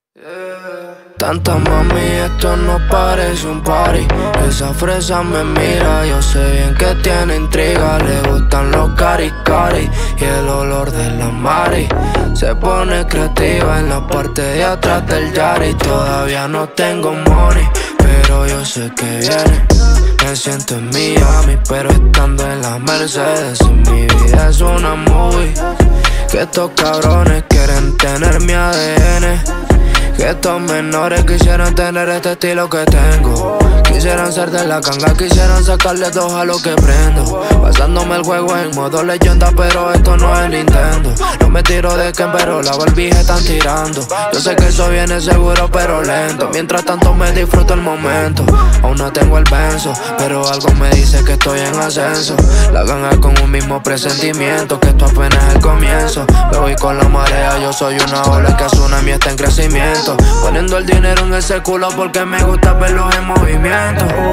Tanta mami, esto no parece un party. Esa fresa me mira, yo sé bien que tiene intriga. Le gustan los cari-cari y el olor de la mari. Se pone creativa en la parte de atrás del Yari. Todavía no tengo money, pero yo sé que viene. Me siento en Miami, pero estando en la Mercedes. Mi vida es una movie, que estos cabrones quieren tener mi ADN. Que estos menores quisieran tener este estilo que tengo. Quisieran ser de la ganga, quisieran sacarle dos a lo que prendo. Pasándome el juego en modo leyenda, pero esto no es Nintendo. No me tiro de Ken, pero la barbija están tirando. Yo sé que eso viene seguro, pero lento. Mientras tanto me disfruto el momento. Aún no tengo el benzo, pero algo me dice que estoy en ascenso. La ganga con un mismo presentimiento, que esto apenas es el comienzo. Me voy con la marea, yo soy una ola que tsunami está en crecimiento. Poniendo el dinero en ese culo porque me gusta verlos en movimiento.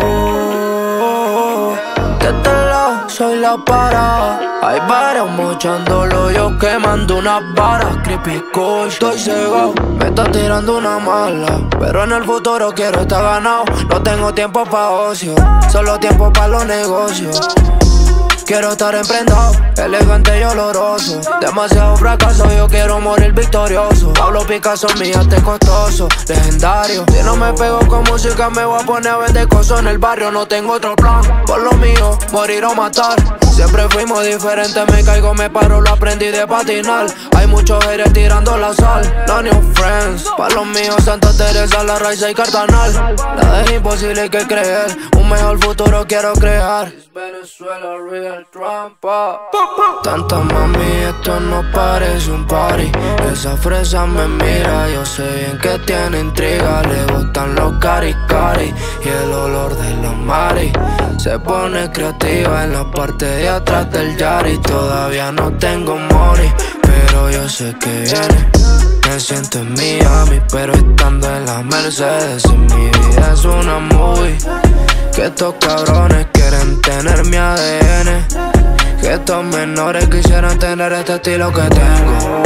De este lado soy la para. Hay varios mochándolo, yo quemando unas varas. Creepy coach, estoy cegado, me está tirando una mala. Pero en el futuro quiero estar ganado. No tengo tiempo pa' ocio, solo tiempo pa' los negocios. Quiero estar emprendado, elegante y oloroso. Demasiado fracaso, yo quiero morir victorioso. Pablo Picasso, mi arte costoso, legendario. Si no me pego con música, me voy a poner a vender cosas en el barrio. No tengo otro plan, por lo mío, morir o matar. Siempre fuimos diferentes, me caigo, me paro, lo aprendí de patinar. Hay muchos haters tirando la sal, no new friends. Pa' los míos, Santa Teresa, La Raíz y Cartanal. Nada es imposible que creer, un mejor futuro quiero crear. Venezuela, real trampa. Tanta mami, esto no parece un party. Esa fresa me mira, yo sé bien que tiene intriga. Le gustan los cari-cari y el olor de la mari. Se pone creativa en la parte de atrás del Yari. Todavía no tengo money, pero yo sé que viene. Me siento en Miami, pero estando en la Mercedes. Mi vida es una movie, que estos cabrones quieren tener mi ADN. Que estos menores quisieran tener este estilo que tengo.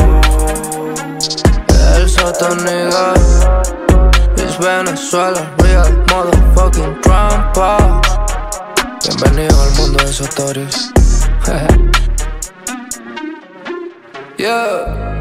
El Satanigay, Miss Venezuela, real motherfucking trampa. Bienvenido al mundo de esos stories. Yeah.